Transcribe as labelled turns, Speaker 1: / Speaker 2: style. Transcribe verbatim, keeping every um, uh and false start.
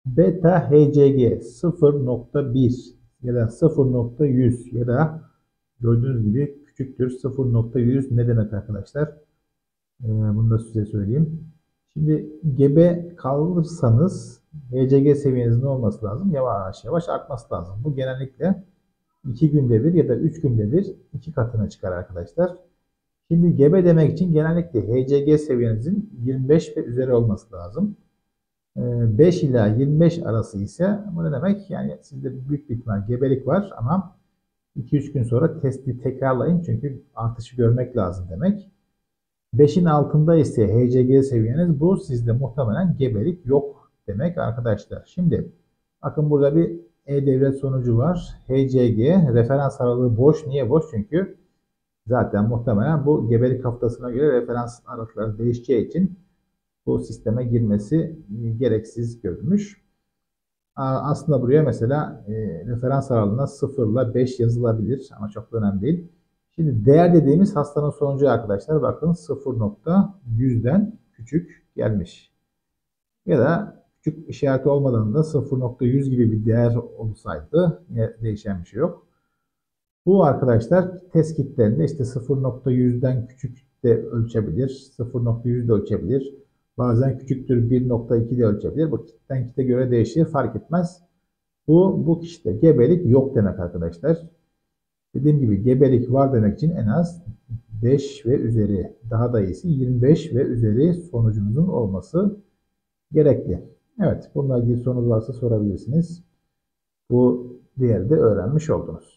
Speaker 1: Beta H C G sıfır nokta bir ya da sıfır nokta yüz ya da gördüğünüz gibi küçüktür sıfır nokta yüz ne demek arkadaşlar? Ee, bunu da size söyleyeyim. Şimdi gebe kalırsanız H C G seviyenizin ne olması lazım? Yavaş yavaş artması lazım. Bu genellikle iki günde bir ya da üç günde bir iki katına çıkar arkadaşlar. Şimdi gebe demek için genellikle H C G seviyenizin yirmi beş ve üzeri olması lazım. beş ila yirmi beş arası ise bu ne demek? Yani sizde büyük bir ihtimal gebelik var ama iki üç gün sonra testi tekrarlayın çünkü artışı görmek lazım demek. beşin altında ise H C G seviyeniz bu sizde muhtemelen gebelik yok demek arkadaşlar. Şimdi bakın burada bir E-Devlet sonucu var. H C G referans aralığı boş. Niye boş? Çünkü zaten muhtemelen bu gebelik haftasına göre referans aralıkları değişeceği için bu sisteme girmesi gereksiz görülmüş. Aslında buraya mesela e, referans aralığına sıfır ile beş yazılabilir ama çok da önemli değil. Şimdi değer dediğimiz hastanın sonucu arkadaşlar bakın sıfır nokta yüzden küçük gelmiş. Ya da küçük işareti olmadan da sıfır nokta yüz gibi bir değer olsaydı yine değişen bir şey yok. Bu arkadaşlar test kitlerinde işte sıfır nokta yüzden küçük de ölçebilir, sıfır nokta yüz de ölçebilir. Bazen küçüktür bir nokta iki de ölçebilir. Bu kitten kite göre değişir, fark etmez. Bu, bu kişide gebelik yok demek arkadaşlar. Dediğim gibi gebelik var demek için en az beş ve üzeri, daha da iyisi yirmi beş ve üzeri sonucunuzun olması gerekli. Evet, bununla ilgili sorunuz varsa sorabilirsiniz. Bu diğeri de öğrenmiş oldunuz.